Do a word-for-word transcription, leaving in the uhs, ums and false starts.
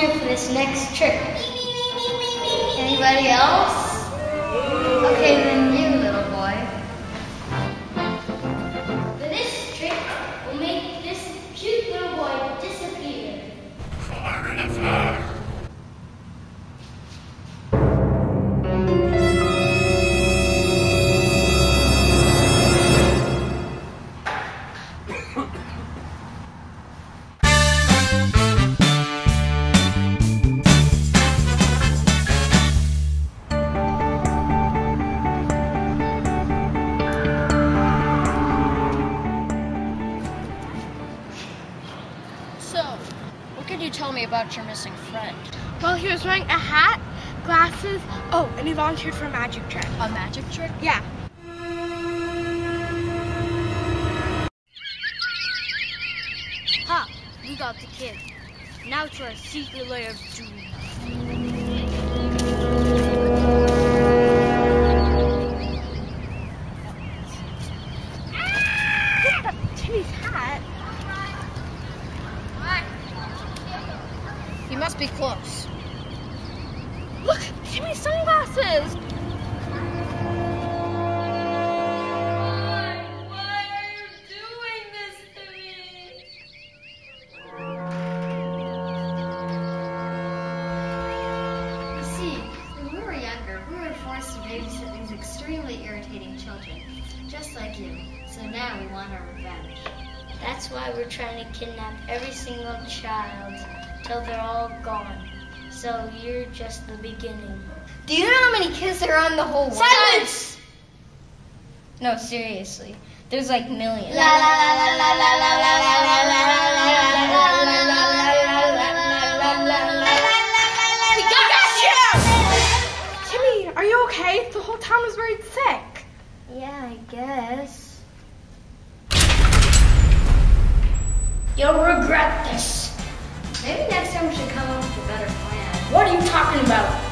volunteer for this next trick? Anybody else? Okay, then you, little boy. For this trick, we'll make this cute little boy disappear. Forever. Tell me about your missing friend. Well, he was wearing a hat, glasses, oh, and he volunteered for a magic trick. A magic trick? Yeah. Ha! We got the kid. Now to our secret lair of doom. Timmy's hat. He must be close. Look, Timmy's sunglasses. Why? Why are you doing this to me? You see, when we were younger, we were forced to babysit these extremely irritating children, just like you. So now we want our revenge. That's why we're trying to kidnap every single child till they're all gone. So you're just the beginning. Do you know how many kids there are in the whole world? Silence! No, seriously. There's like millions. La la la la la la la la la la We got you! Timmy, are you okay? The whole town was very sick. Yeah, I guess. You'll regret this. Maybe next time we should come up with a better plan. What are you talking about?